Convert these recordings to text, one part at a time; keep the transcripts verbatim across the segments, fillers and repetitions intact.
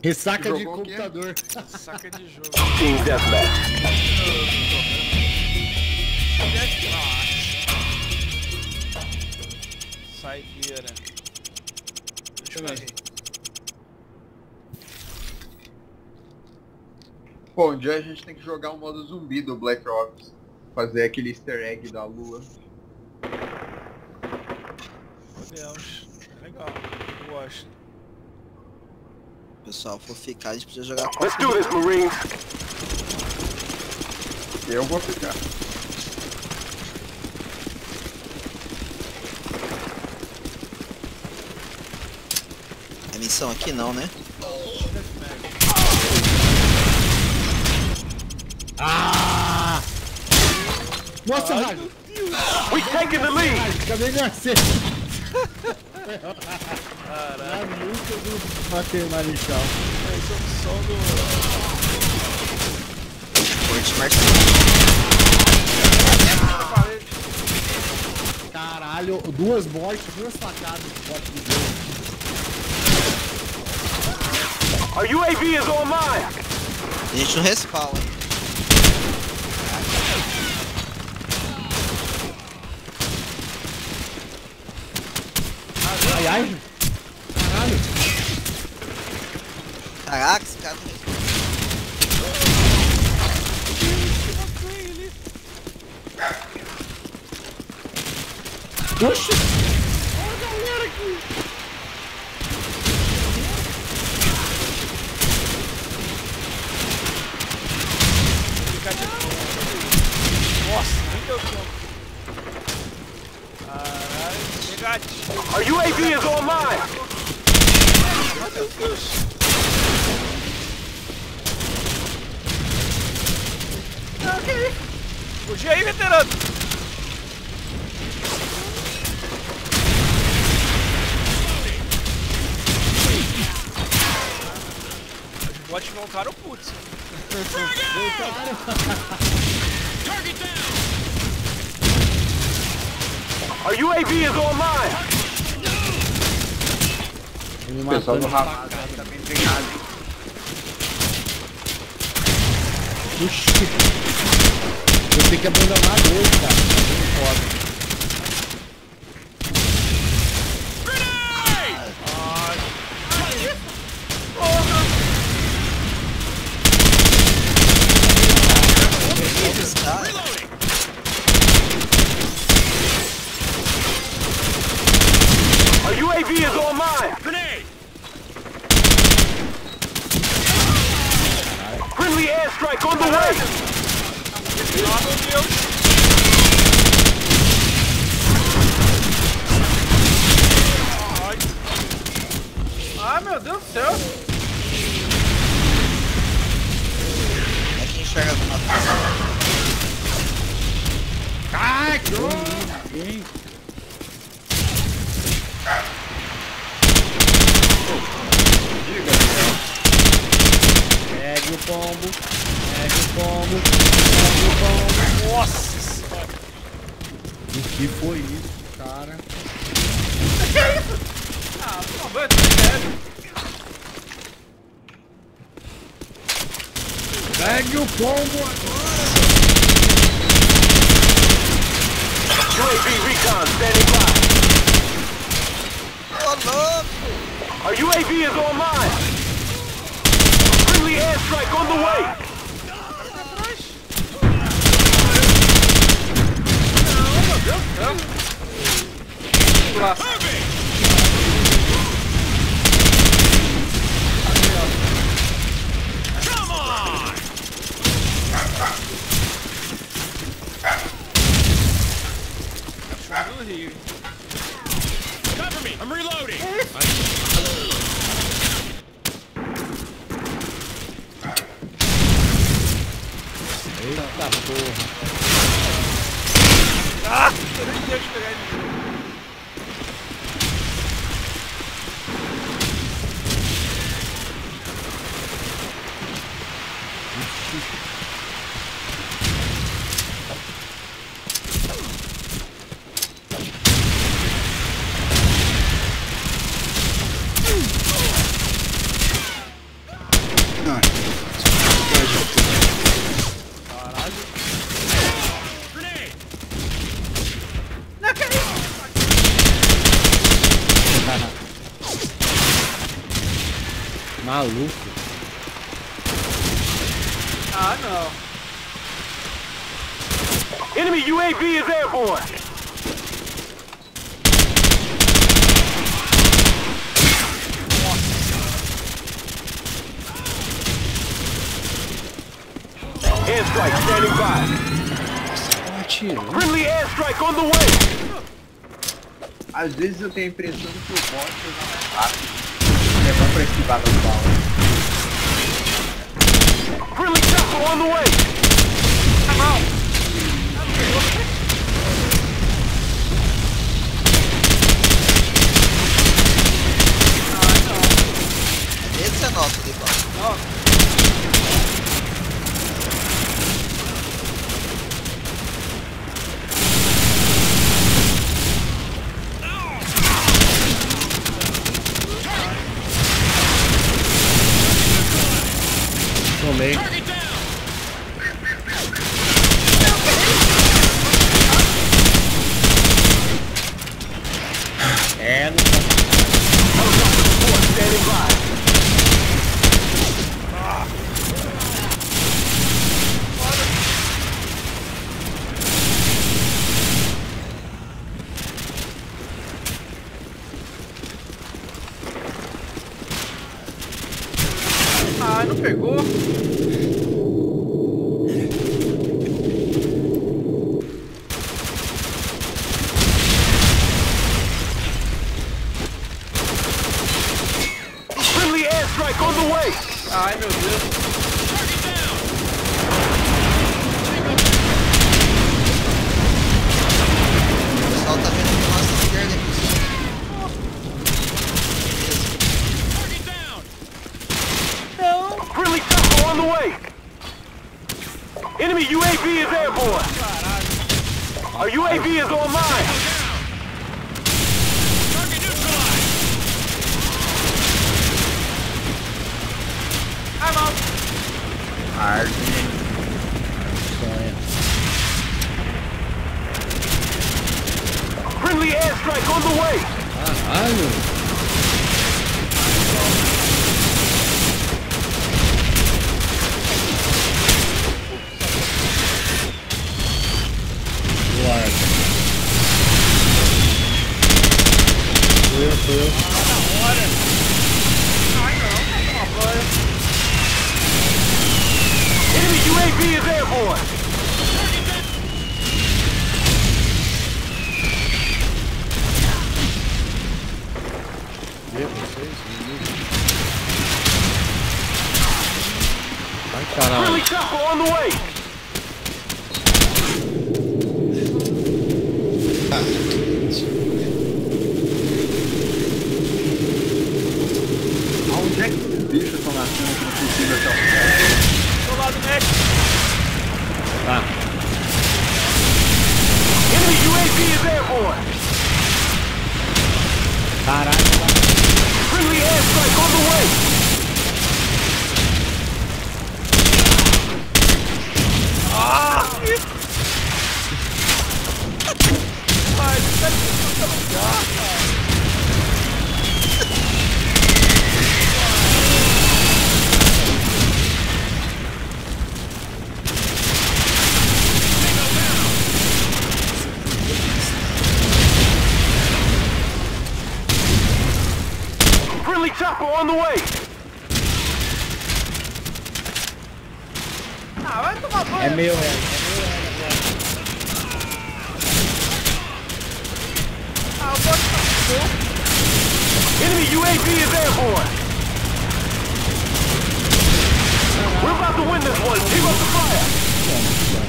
Ressaca de Jogou o quê? computador. Saca de jogo. Team Deathmatch. Saideira. Deixa eu ver. Pô, um dia a gente tem que jogar o modo zumbi do Black Ops. Fazer aquele easter egg da lua. Podemos. É legal. Eu gosto. O pessoal for ficar, a gente precisa jogar com Let's do this, Marines. Eu vou ficar. a missão aqui não, né? Ah! Nossa, Rádio! We taking the lead. Acabei de nascer! Caralho. A música do Bater Marechal. Esse é o som do... Forte Marcelo. Caralho, duas mortes, duas facadas. Our U A V is online. A gente não respawna. Ai, ai. Caralho. Caraca, esse cara não... Oxi! Olha a galera aqui! Ficar de boa. Nossa, nem deu tempo. Caralho, negativo. Our U A V is online. Ai, meu Deus. Ah, que isso? Fugi aí, veterano. Os bots voltaram putz. Our U A V is online. Ele O pessoal do matando Ramada tá bem treinado, hein? Oxi! Eu tenho que abandonar dois, cara. Não pode. Our U A V is online. Friendly airstrike on the way. Ah, meu Deus. Ai. Ah, meu Deus do céu. É que enxerga alguma coisa. Ai, que ninguém. Pega o pombo, pega o pombo, pega o pombo. Nossa senhora. O que foi isso, cara? Que é isso? Ah, por favor, eu tô sério. Pegue o pombo agora! U A V recon standing by. Ô, louco! Our U A V is online. Friendly airstrike on the way. Não, meu Deus do céu. Pula. Cachorro do Rio. Cover me! I'm reloading! Eita porra! Ah! Eu nem ia pegar ele. Não. Caralho. Grenade! Não, que isso? Maluco. Ah, não. Enemy U A V is airborne. Airstrike standing by. Tiro. Friendly airstrike on the way. Às vezes eu tenho a impressão que eu posso usar mais rápido. É bom pra esquivar das balas. Friendly chopper on the way. Tá mal. Esse é nosso, Dipão. Tomei. Target down! É, não Standing by. Ah, não pegou? Friendly airstrike on the way. Ai, meu Deus. Target down! O pessoal tá vendo na nossa esquerda aqui. Target down! Friendly chopper on the way. Enemy U A V is airborne. Our U A V is online. Target neutralized! I'm out. Arde. sonha. Friendly airstrike on the way. Caralho. Guarda. Sou eu, sou eu. Enemy U A V is airborne. Vê vocês, ai, caralho. Friendly chopper on the way. Aonde é que esses bichos estão nascendo aqui no possível até o final? Do lado next. Tá. Enemy U A V is airborne. Caralho. Friendly airstrike on the way. Ai, tá aqui no lugar, cara. Friendly chopper on the way. Ah, vai tomar banho. É meu, é. Ah, eu posso fazer. Enemy U A V is airborne. We're about to win this one. Keep up the fire.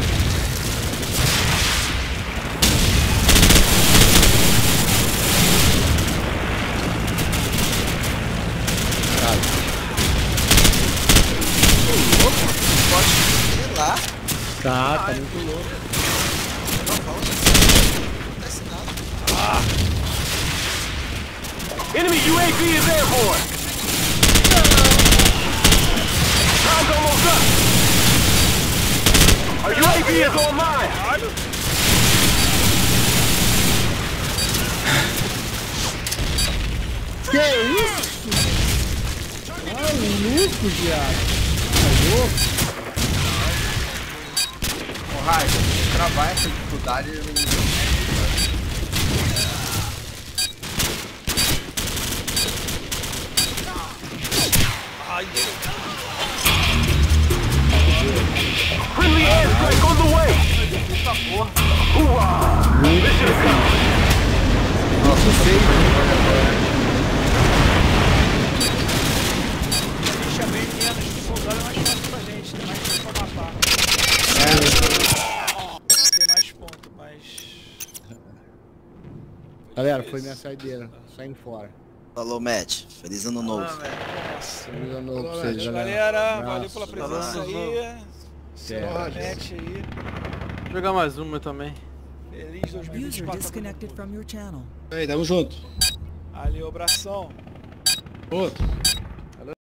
Sei lá. Tá, tá muito louco. Não, volta. Não acontece nada. Enemy U A V is airborne. V is online. Caralho. Que isso? Maluco, viado. Tá louco? Ô, Raio, travar essa dificuldade eu não... Ai, Friendly airstrike on the way. puta porra. Hoorah! Mission accomplished. Nossa, sei. Deixa bem menos soldado é mais fácil pra gente, tem mais tempo pra matar. Tem mais ponto, mas... Galera, foi minha saideira. Saindo fora. Falou, Matt. Feliz ano novo. Ah, velho, nossa. Feliz ano novo pra Valeu, vocês, galera. galera. Abraço. Valeu pela presença aí. Seu Matt aí. Vou jogar mais uma também. Feliz dois mil e vinte e User quatro. disconnected from your channel. Aí, tamo junto. Ali, abração. Outro.